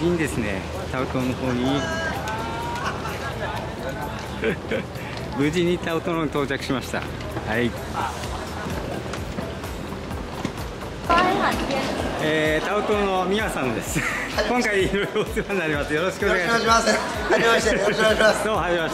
事にですね、タウ島の方に無事にタウ島に到着しました。はい。タウ島の宮さんです。今回いろいろお世話になります。よろしくお願いします。 はじめまして。よろしくお願いします。 どうもはじめまして。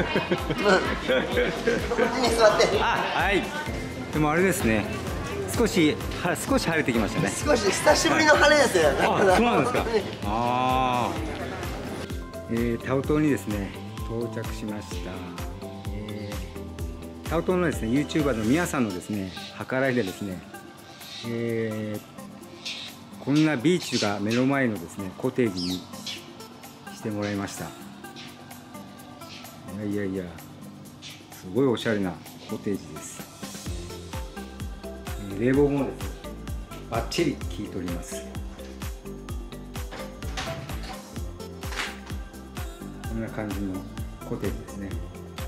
こっちに座って。 はい。でもあれですね。少し晴れてきましたね。 少し久しぶりの晴れですよ。 あ、そうなんですか。ああ。タウ島にですね到着しました。タウ島のですね YouTuber の皆さんのですね計らいでですね、こんなビーチが目の前のですねコテージにしてもらいました。いやすごいおしゃれなコテージです。冷房もですねバッチリ効いております。こんな感じのコテージですね。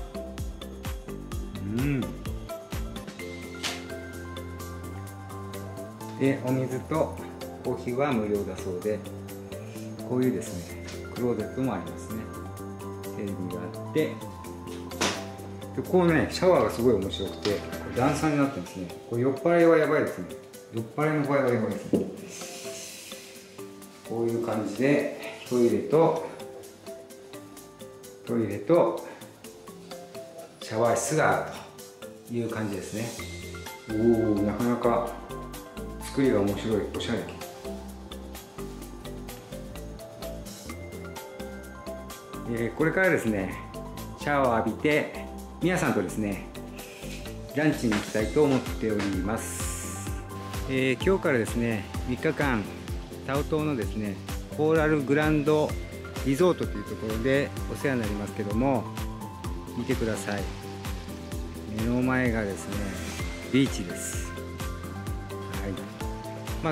でお水とコーヒーは無料だそうで、こういうですねクローゼットもありますね。テレビがあって、でこうねシャワーがすごい面白くて、段差になってますね。これ酔っ払いはやばいですね。酔っ払いの場合はやばいですね。こういう感じでトイレとシャワー室があるという感じですね。おお、なかなか作りが面白い、おしゃれ。これからですねシャワーを浴びて皆さんとですねランチに行きたいと思っております。今日からですね3日間タウ島のですねコーラルグランドリゾートというところでお世話になりますけども、見てください。目の前がですねビーチです。はい。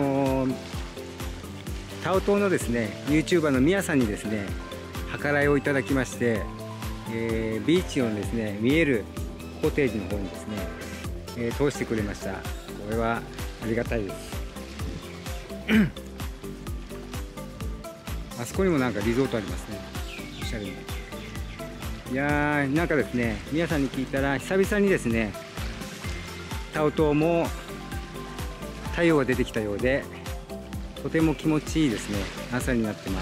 タウ島のですね YouTuber の皆さんにですね計らいをいただきまして、ビーチをですね見えるコテージの方にですね、通してくれました。これはありがたいです。あそこにもなんかリゾートありますね。おしゃれな。いやー、なんかですね皆さんに聞いたら久々にですねタウ島も太陽が出てきたようで、とても気持ちいいですね朝になってます。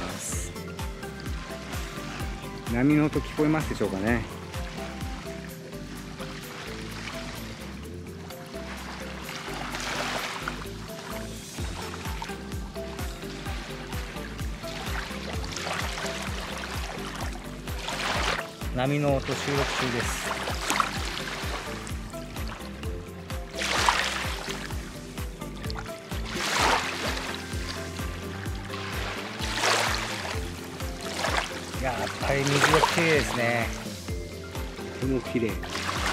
波の音聞こえますでしょうかね。波の音収録中です。やっぱり水が綺麗ですね。とても綺麗。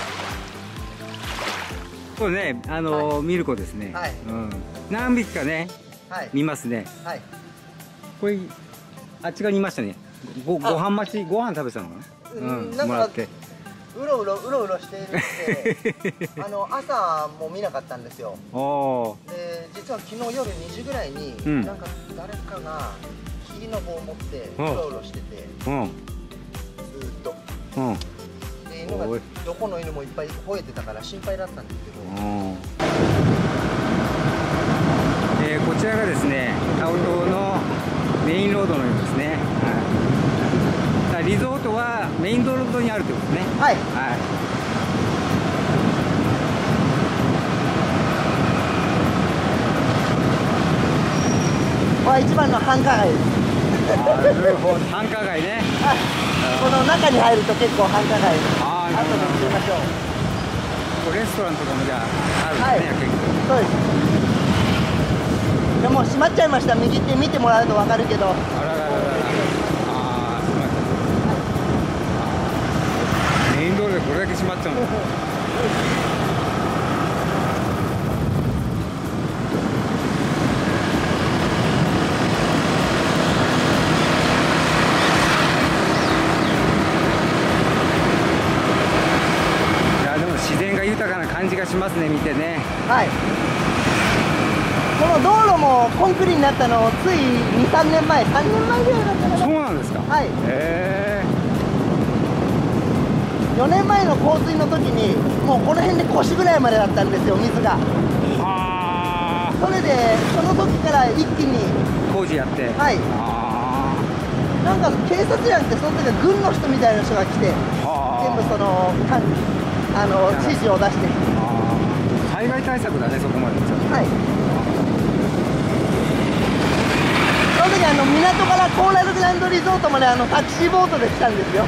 これね、ミルコですね。 はい。 何匹かね、見ますね。 はい。 これあっち側にいましたね。ご飯待ち、ご飯食べてたのかな。もらって。 うろうろしているって朝も見なかったんですよ。で実は昨日夜2時ぐらいに、なんか誰かが木の棒を持ってうろうろしてて、ずーっと。で犬がどこの犬もいっぱい吠えてたから心配だったんですけど。こちらがですねタウ島のメインロードのようですね。リゾートはメインロードにあるということですね。はい。これ一番の繁華街です。 繁華街ね。 この中に入ると結構繁華街です。後で見ましょう。 レストランとかもじゃあるんですね、結構。 そうです。でも閉まっちゃいました。右手見てもらうと分かるけど。 メイン道路でこれだけ閉まっちゃうんだ。いやでも自然が豊かな感じがしますね、見てね。はい。 この道路もコンクリになったのつい2、3年前、3年前ぐらいだったかな。 そうなんですか。 はい。4年前の洪水の時にもうこの辺で腰ぐらいまでだったんですよ、水が。はあ。それでその時から一気に工事やって。 はい。なんか警察じゃなくて、その時は軍の人みたいな人が来て、全部その指示を出して。 災害対策だね、そこまで。 はい。その時港からコーラルグランドリゾートまでタクシーボートで来たんですよ。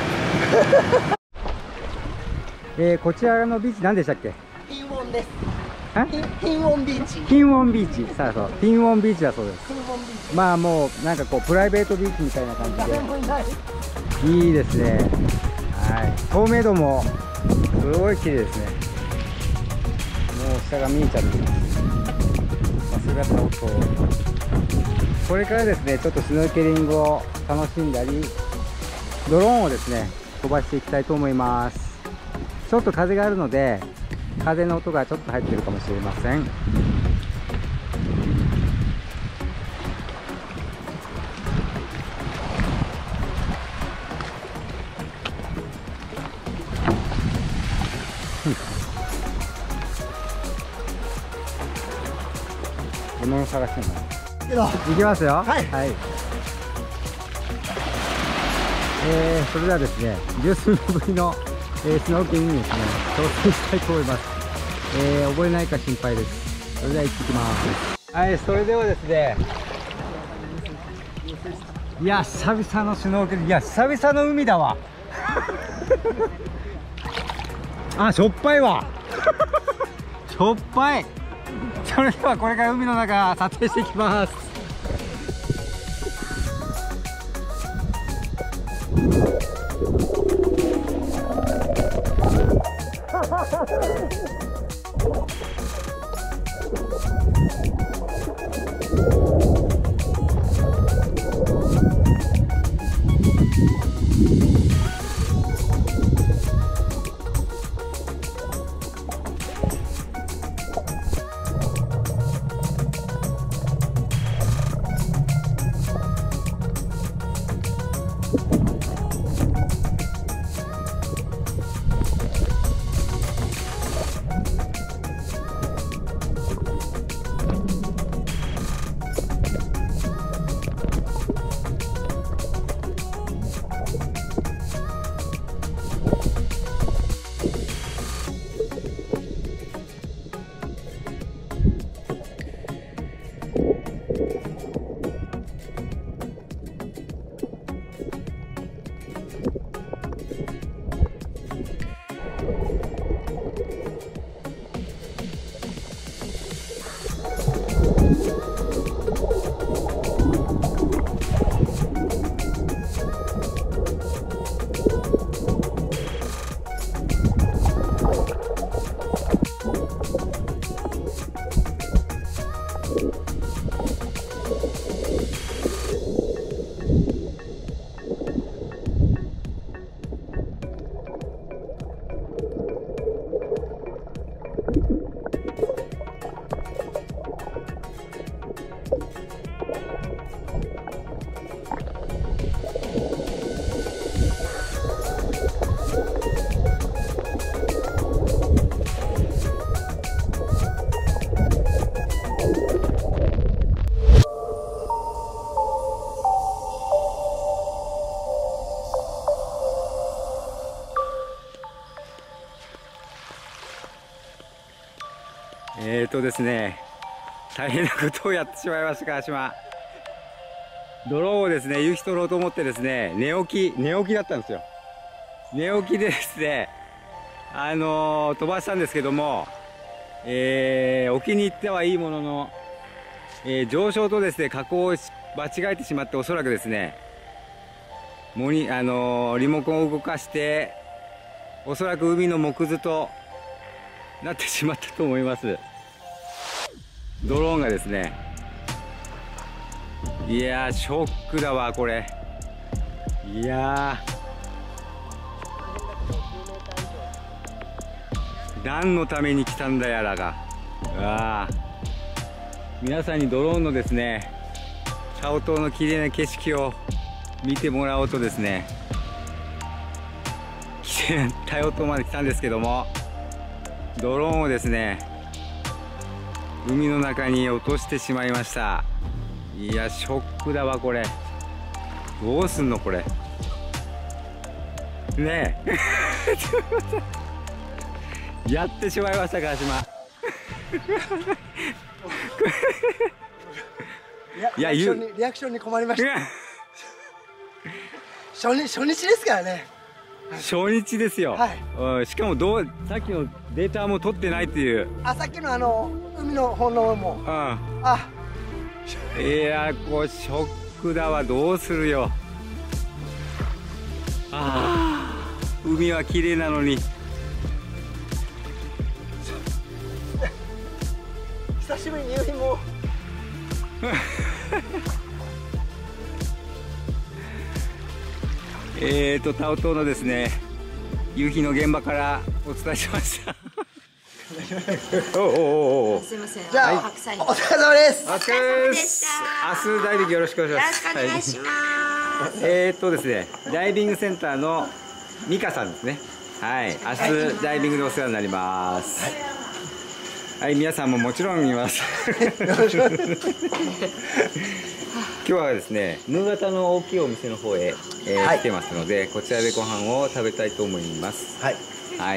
こちらのビーチ何でしたっけ？ ピンウォンです。ピンウォンビーチ。 ピンウォンビーチ。さあそう、ピンウォンビーチだそうです。まあもうなんかこうプライベートビーチみたいな感じでいいですね。はい。透明度もすごい綺麗ですね。もう下が見えちゃってます。さすがタオ島。これからですね、ちょっとスノーケリングを楽しんだり、ドローンをですね飛ばしていきたいと思います。ちょっと風があるので、風の音がちょっと入ってるかもしれません。獲物探してんの。行きますよ。はい。はい。それではですね、十数年ぶりのスノーケリングにですね、挑戦したいと思います。溺れないか心配です。それでは行ってきます。はい、それではですね、いや、久々のシュノーケリング、いや、久々の海だわ。あ、しょっぱいわ。しょっぱい。それではこれから海の中撮影していきます。ですね、大変なことをやってしまいました、川島。ドローンをですね、夕日取ろうと思ってですね、寝起きだったんですよ。寝起きでですね、飛ばしたんですけども、沖に行ってはいいものの、上昇とですね、下降を間違えてしまって、おそらくですね、リモコンを動かして、おそらく海の藻くずとなってしまったと思います。ドローンがですね、いやー、ショックだわこれ。いやー、何のために来たんだやらが。うわー、 皆さんにドローンのですねタオ島の綺麗な景色を見てもらおうとですねタオ島まで来たんですけども、ドローンをですね海の中に落としてしまいました。いやショックだわこれ。どうすんのこれねえやってしまいました川島リアクションに困りました初日ですからね。 初日ですよ、はい、しかもさっきのデータも取ってないっていう。 さっきの海の方のもいやこうショックだわ。どうするよ。海は綺麗なのに久しぶりに夕日もタオ島のですね夕日の現場からお伝えしましたすいません。 じゃあ、お疲れ様です。 お疲れ様でした。 明日ダイビングよろしくお願いします。 よろしくお願いします。 ですねダイビングセンターのミカさんですね。はい、明日ダイビングでお世話になります。はい、皆さんももちろん見ます今日はですねムーガタの大きいお店の方へ、来てますので、こちらでご飯を食べたいと思います。はい、はい、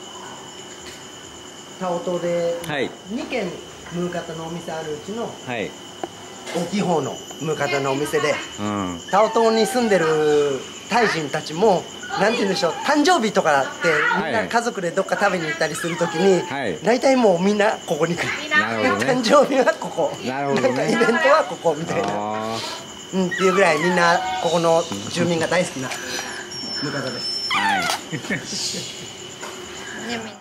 タオ島で2軒ムーカタのお店あるうちの大きい方のムーカタのお店で、タオ島に住んでるタイ人たちもなんて言うんでしょう、誕生日とかってみんな家族でどっか食べに行ったりするときに大体もうみんなここに来る。誕生日はここ、なんかイベントはここみたいな、っていうぐらいみんなここの住民が大好きなムーカタです。はい